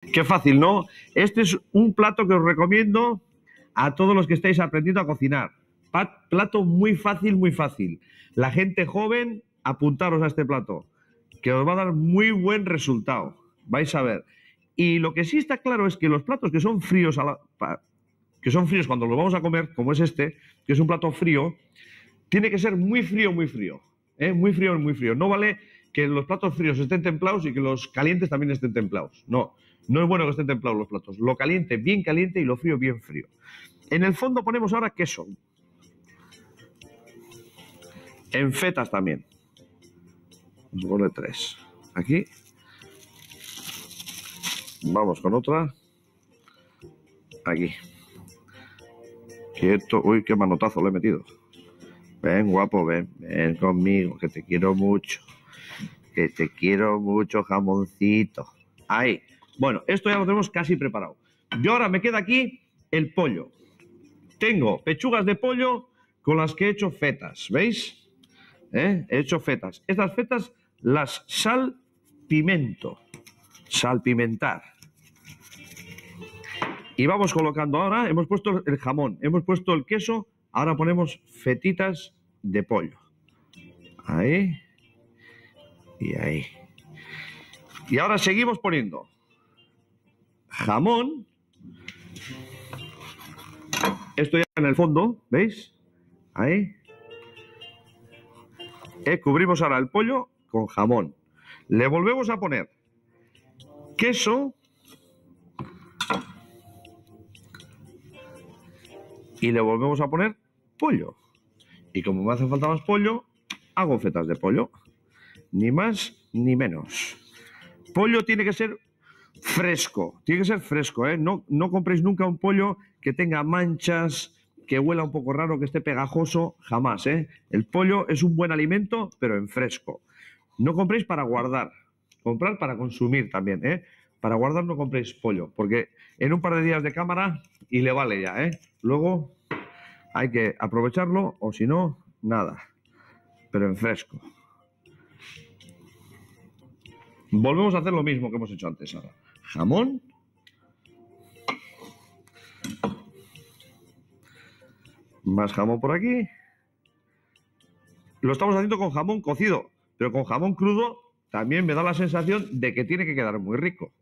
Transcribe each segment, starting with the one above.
Qué fácil, ¿no? Este es un plato que os recomiendo a todos los que estáis aprendiendo a cocinar. Plato muy fácil, muy fácil. La gente joven, apuntaros a este plato, que os va a dar muy buen resultado. Vais a ver. Y lo que sí está claro es que los platos que son fríos, que son fríos cuando los vamos a comer, como es este, que es un plato frío, tiene que ser muy frío, muy frío. Muy frío, muy frío. No vale que los platos fríos estén templados y que los calientes también estén templados. No, no es bueno que estén templados los platos. Lo caliente bien caliente y lo frío bien frío. En el fondo ponemos ahora queso. En fetas también. Vamos a poner 3. Aquí. Vamos con otra. Aquí. Quieto. Uy, qué manotazo le he metido. Ven, guapo, ven conmigo, que te quiero mucho. Que te quiero mucho, jamoncito. Ahí. Bueno, esto ya lo tenemos casi preparado. Yo ahora me queda aquí el pollo. Tengo pechugas de pollo con las que he hecho fetas, ¿veis? He hecho fetas. Estas fetas las salpimentar. Y vamos colocando ahora, hemos puesto el jamón, hemos puesto el queso, ahora ponemos fetitas de pollo. Ahí. Y ahí. Y ahora seguimos poniendo jamón. Esto ya en el fondo, ¿veis? Ahí. Cubrimos ahora el pollo con jamón. Le volvemos a poner queso. Y le volvemos a poner pollo. Y como me hace falta más pollo, hago fetas de pollo. Ni más ni menos. Pollo tiene que ser fresco. Tiene que ser fresco, ¿eh? No compréis nunca un pollo que tenga manchas, que huela un poco raro, que esté pegajoso. Jamás, ¿eh? El pollo es un buen alimento, pero en fresco. No compréis para guardar. Comprar para consumir también, ¿eh? Para guardar no compréis pollo, porque en un par de días de cámara y le vale ya, ¿eh? Luego hay que aprovecharlo o si no, nada. Pero en fresco. Volvemos a hacer lo mismo que hemos hecho antes ahora. Jamón. Más jamón por aquí. Lo estamos haciendo con jamón cocido, pero con jamón crudo también me da la sensación de que tiene que quedar muy rico.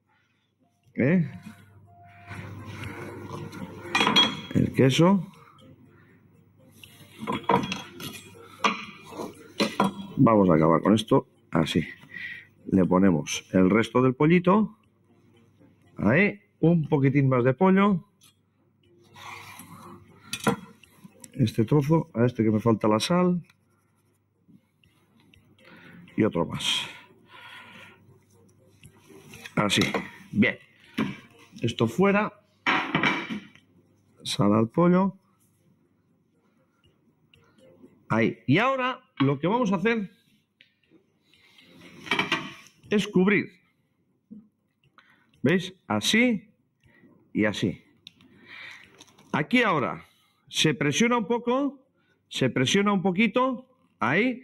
El queso. Vamos a acabar con esto así. Le ponemos el resto del pollito. Ahí, un poquitín más de pollo. Este trozo, a este que me falta la sal. Y otro más. Así, bien. Esto fuera. Sal al pollo. Ahí. Y ahora lo que vamos a hacer es cubrir. ¿Veis? Así y así. Aquí ahora se presiona un poco, se presiona un poquito. Ahí.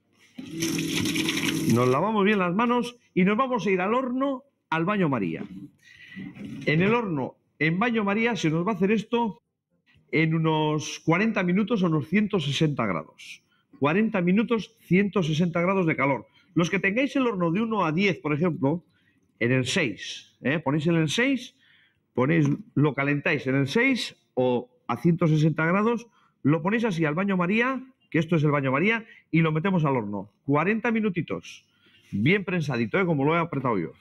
Nos lavamos bien las manos y nos vamos a ir al horno, al baño María. En el horno, en baño María, se nos va a hacer esto en unos 40 minutos o unos 160 grados. 40 minutos, 160 grados de calor. Los que tengáis el horno de 1 a 10, por ejemplo, en el 6, ponéis en el 6, lo calentáis en el 6 o a 160 grados, lo ponéis así al baño María, que esto es el baño María, y lo metemos al horno. 40 minutitos, bien prensadito, como lo he apretado yo.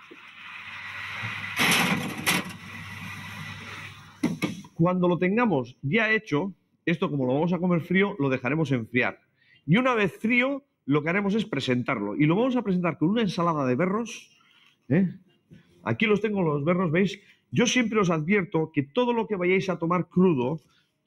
Cuando lo tengamos ya hecho, esto como lo vamos a comer frío, lo dejaremos enfriar. Y una vez frío, lo que haremos es presentarlo. Y lo vamos a presentar con una ensalada de berros. Aquí los tengo los berros, ¿veis? Yo siempre os advierto que todo lo que vayáis a tomar crudo,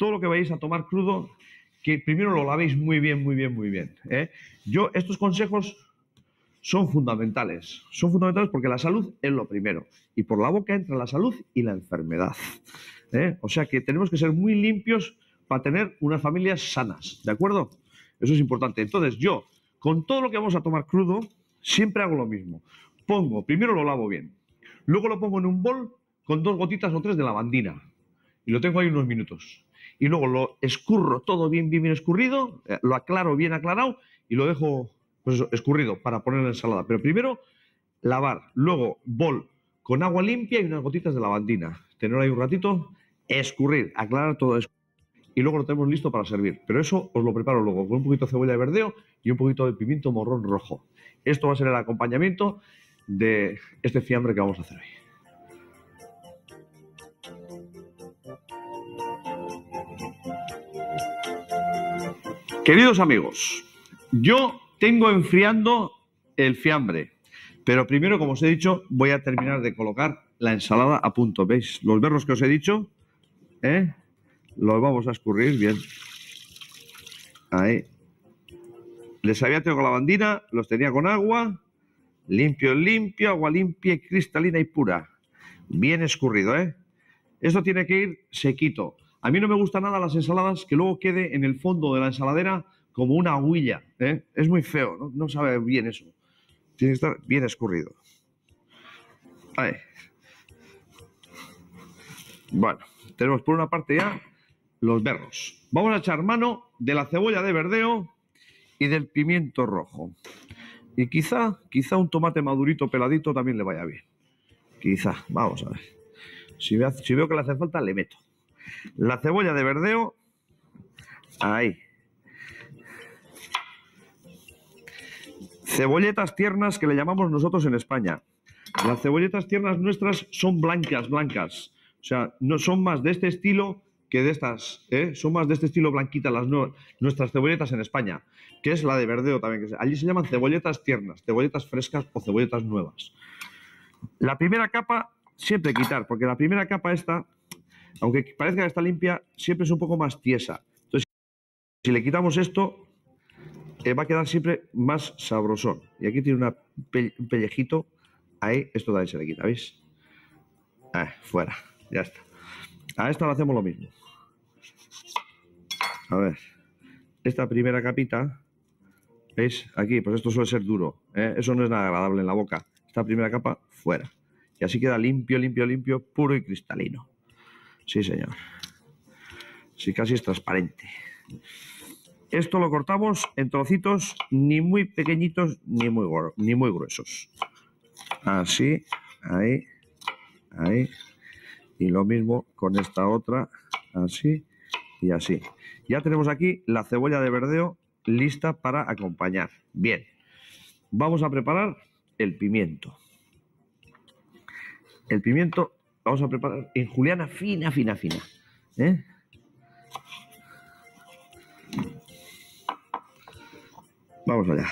que primero lo lavéis muy bien, muy bien, muy bien. Estos consejos son fundamentales. Son fundamentales porque la salud es lo primero. Y por la boca entra la salud y la enfermedad. O sea que tenemos que ser muy limpios para tener unas familias sanas, ¿de acuerdo? Eso es importante. Entonces yo, con todo lo que vamos a tomar crudo, siempre hago lo mismo. Primero lo lavo bien. Luego lo pongo en un bol con 2 gotitas o 3 de lavandina. Y lo tengo ahí unos minutos. Y luego lo escurro todo bien escurrido, lo aclaro bien aclarado y lo dejo pues eso, escurrido para poner en la ensalada. Pero primero lavar, luego bol con agua limpia y unas gotitas de lavandina. Tener ahí un ratito, escurrir, aclarar todo eso. Y luego lo tenemos listo para servir. Pero eso os lo preparo luego con un poquito de cebolla de verdeo y un poquito de pimiento morrón rojo. Esto va a ser el acompañamiento de este fiambre que vamos a hacer hoy. Queridos amigos, yo tengo enfriando el fiambre, pero primero, como os he dicho, voy a terminar de colocar la ensalada a punto. ¿Veis? Los berros que os he dicho, los vamos a escurrir bien. Ahí. Les había tenido con lavandina, los tenía con agua, limpio, agua limpia y cristalina y pura. Bien escurrido, ¿eh? Esto tiene que ir sequito. A mí no me gustan nada las ensaladas que luego quede en el fondo de la ensaladera como una agüilla, ¿eh? Es muy feo, ¿no? No sabe bien eso. Tiene que estar bien escurrido. Ahí. Bueno, tenemos por una parte ya los berros. Vamos a echar mano de la cebolla de verdeo y del pimiento rojo. Y quizá un tomate madurito peladito también le vaya bien. Quizá, vamos a ver. Si veo que le hace falta, le meto. La cebolla de verdeo, ahí. Cebolletas tiernas que le llamamos nosotros en España. Las cebolletas tiernas nuestras son blancas. O sea, no son más de este estilo que de estas, ¿eh? Son más de este estilo blanquitas nuestras cebolletas en España, que es la de verdeo también. Allí se llaman cebolletas tiernas, cebolletas frescas o cebolletas nuevas. La primera capa siempre quitar, porque la primera capa esta, aunque parezca que está limpia, siempre es un poco más tiesa. Entonces, si le quitamos esto, va a quedar siempre más sabrosón. Y aquí tiene un pellejito. Ahí, esto también se le quita, ¿veis? Fuera, ya está. A esta le hacemos lo mismo. A ver, esta primera capita, ¿veis? Aquí, pues esto suele ser duro, ¿eh? Eso no es nada agradable en la boca. Esta primera capa, fuera. Y así queda limpio, puro y cristalino. Sí, señor. Sí, casi es transparente. Esto lo cortamos en trocitos ni muy pequeñitos ni muy gruesos. Así, ahí. Y lo mismo con esta otra, así y así. Ya tenemos aquí la cebolla de verdeo lista para acompañar. Bien, vamos a preparar el pimiento. El pimiento vamos a preparar en juliana fina. ¿Eh? Vamos allá.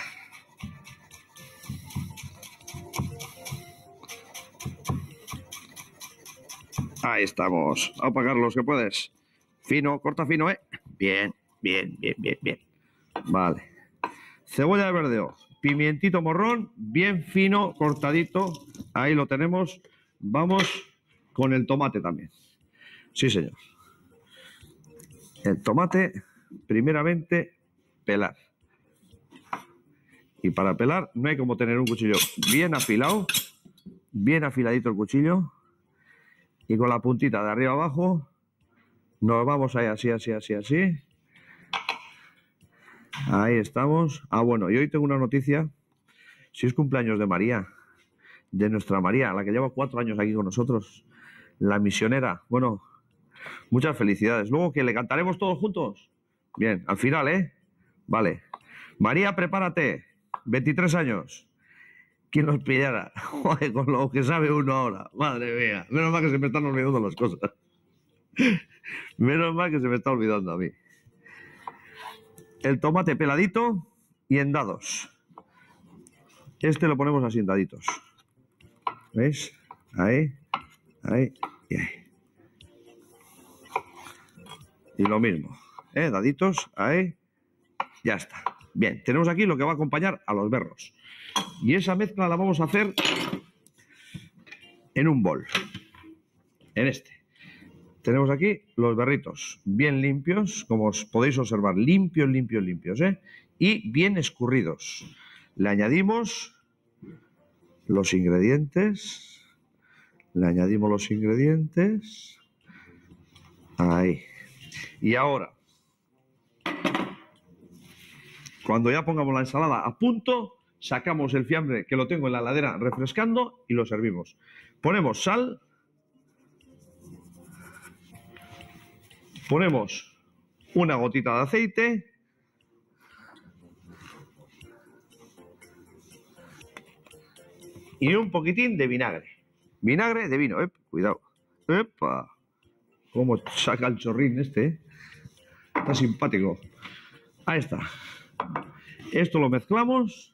Ahí estamos. A apagar los que puedes. Fino, corta fino, ¿eh? Bien. Vale. Cebolla de verdeo. Pimientito morrón, bien fino, cortadito. Ahí lo tenemos. Vamos con el tomate también. Sí, señor. El tomate, primeramente, pelar. Y para pelar no hay como tener un cuchillo bien afilado, bien afiladito el cuchillo. Y con la puntita de arriba abajo nos vamos ahí así. Ahí estamos. Bueno, y hoy tengo una noticia. Si es cumpleaños de María, de nuestra María, la que lleva 4 años aquí con nosotros, la misionera. Bueno, muchas felicidades. Luego que le cantaremos todos juntos. Bien, al final, ¿eh? Vale. María, prepárate. 23 años. ¿Quién nos pillara? Joder, con lo que sabe uno ahora. Madre mía. Menos mal que se me están olvidando las cosas. Menos mal que se me está olvidando a mí. El tomate peladito y en dados. Este lo ponemos así en daditos. ¿Veis? Ahí y ahí. Y lo mismo. Daditos, ahí. Ya está. Bien, tenemos aquí lo que va a acompañar a los berros. Y esa mezcla la vamos a hacer en un bol. En este. Tenemos aquí los berritos bien limpios, como os podéis observar, limpios, ¿eh? Y bien escurridos. Le añadimos los ingredientes, Le añadimos los ingredientes. Ahí. Y ahora, cuando ya pongamos la ensalada a punto, sacamos el fiambre que lo tengo en la heladera refrescando y lo servimos. Ponemos sal. Ponemos una gotita de aceite. Y un poquitín de vinagre. Vinagre de vino, cuidado. ¡Epa! Cómo saca el chorrín este, ¿eh? Está simpático. Ahí está. Esto lo mezclamos.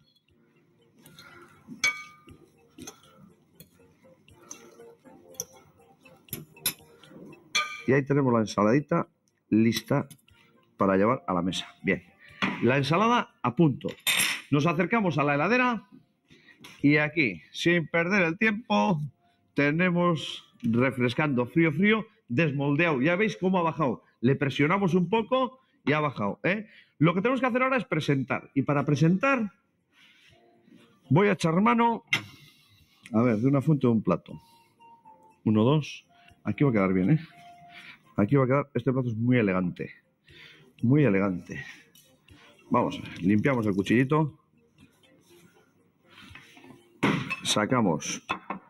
Y ahí tenemos la ensaladita lista para llevar a la mesa. Bien. La ensalada a punto. Nos acercamos a la heladera. Y aquí, sin perder el tiempo, tenemos refrescando frío, frío, desmoldeado. Ya veis cómo ha bajado. Le presionamos un poco y ha bajado, ¿eh? Lo que tenemos que hacer ahora es presentar. Y para presentar, voy a echar mano, a ver, de una fuente o un plato. 1, 2. Aquí va a quedar bien, ¿eh? Aquí va a quedar, este plato es muy elegante. Muy elegante. Vamos a ver, limpiamos el cuchillito. Sacamos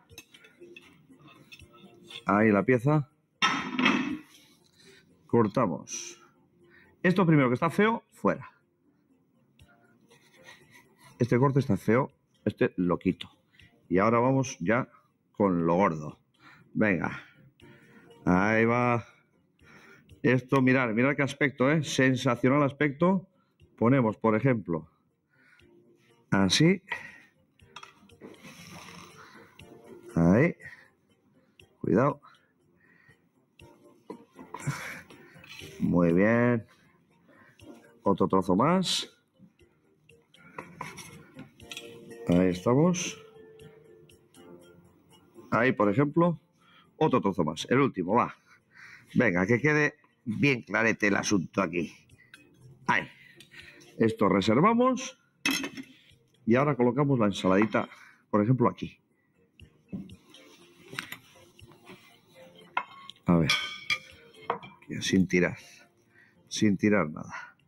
ahí la pieza, cortamos. Esto primero que está feo, fuera. Este corte está feo, este lo quito. Y ahora vamos ya con lo gordo. Venga, ahí va. Esto, mirad qué aspecto, ¿eh? Sensacional aspecto. Ponemos, por ejemplo, así. Ahí. Cuidado. Muy bien. Otro trozo más. Ahí estamos. Ahí, por ejemplo, otro trozo más. El último, va. Venga, que quede bien clarete el asunto aquí. Ahí. Esto reservamos. Y ahora colocamos la ensaladita, por ejemplo, aquí. A ver, sin tirar nada.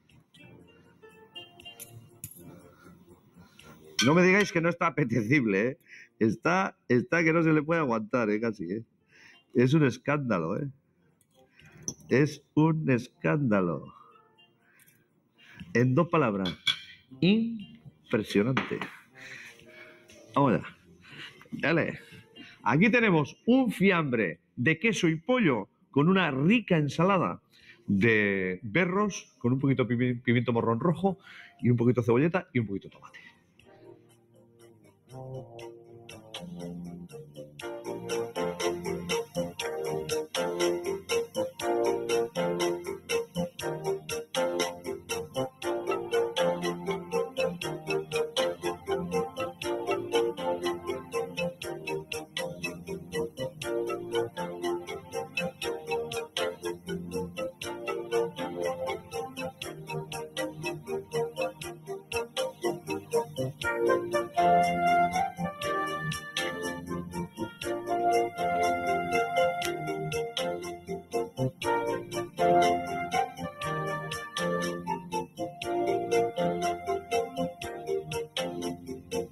No me digáis que no está apetecible, ¿eh? Está que no se le puede aguantar, casi, ¿eh? Es un escándalo, ¿eh? Es un escándalo. En 2 palabras, impresionante. Vamos allá. Dale. Aquí tenemos un fiambre de queso y pollo con una rica ensalada de berros, con un poquito de pimiento morrón rojo y un poquito de cebolleta y un poquito de tomate.